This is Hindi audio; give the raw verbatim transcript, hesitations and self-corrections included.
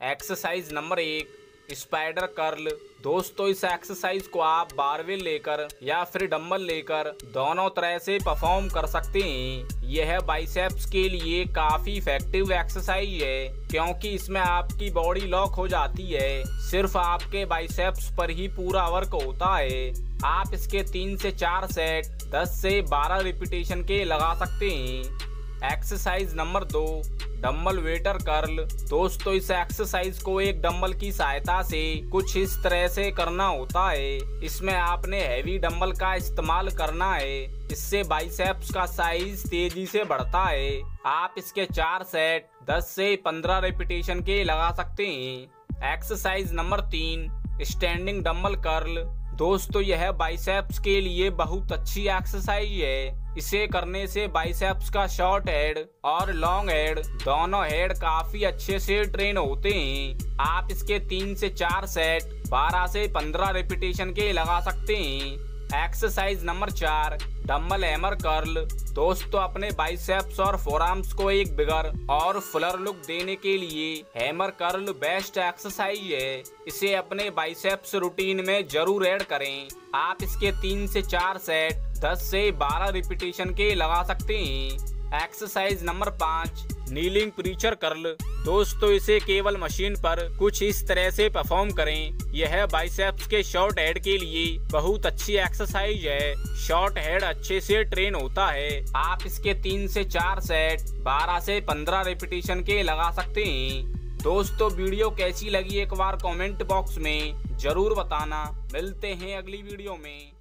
एक्सरसाइज नंबर एक, स्पाइडर कर्ल। दोस्तों इस एक्सरसाइज को आप बारवेल लेकर या फिर डंबल लेकर दोनों तरह से परफॉर्म कर सकते हैं। यह बाइसेप्स के लिए काफी इफेक्टिव एक्सरसाइज है क्योंकि इसमें आपकी बॉडी लॉक हो जाती है। सिर्फ आपके बाइसेप्स पर ही पूरा वर्क होता है। आप इसके तीन से चार सेट दस से बारह रिपीटेशन के लगा सकते हैं। एक्सरसाइज नंबर दो, डंबल वेटर कर्ल। दोस्तों इस एक्सरसाइज को एक डंबल की सहायता से कुछ इस तरह से करना होता है। इसमें आपने हैवी डंबल का इस्तेमाल करना है। इससे बाइसेप्स का साइज तेजी से बढ़ता है। आप इसके चार सेट दस से पंद्रह रेपिटेशन के लगा सकते हैं। एक्सरसाइज नंबर तीन, स्टैंडिंग डंबल कर्ल। दोस्तों यह बाइसेप्स के लिए बहुत अच्छी एक्सरसाइज है। इसे करने से बाइसेप्स का शॉर्ट हेड और लॉन्ग हेड दोनों हेड काफी अच्छे से ट्रेन होते हैं। आप इसके तीन से चार सेट बारह से पंद्रह रेपिटेशन के लगा सकते हैं। एक्सरसाइज नंबर चार, डंबल हैमर कर्ल। दोस्तों अपने बाइसेप्स और फोरआर्म्स को एक बिगर और फुलर लुक देने के लिए हैमर कर्ल बेस्ट एक्सरसाइज है। इसे अपने बाइसेप्स रूटीन में जरूर ऐड करें। आप इसके तीन से चार सेट दस से बारह रिपीटेशन के लगा सकते हैं। एक्सरसाइज नंबर पाँच, नीलिंग प्रीचर कर्ल। दोस्तों इसे केवल मशीन पर कुछ इस तरह से परफॉर्म करें। यह बाइसेप्स के शॉर्ट हेड के लिए बहुत अच्छी एक्सरसाइज है। शॉर्ट हेड अच्छे से ट्रेन होता है। आप इसके तीन से चार सेट बारह से पंद्रह रिपीटेशन के लगा सकते हैं। दोस्तों वीडियो कैसी लगी एक बार कमेंट बॉक्स में जरूर बताना। मिलते हैं अगली वीडियो में।